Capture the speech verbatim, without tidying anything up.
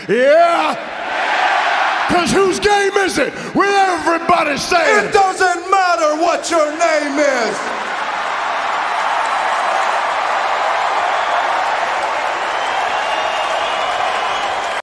Yeah. Cause whose game is it? With everybody saying it doesn't matter what your name is.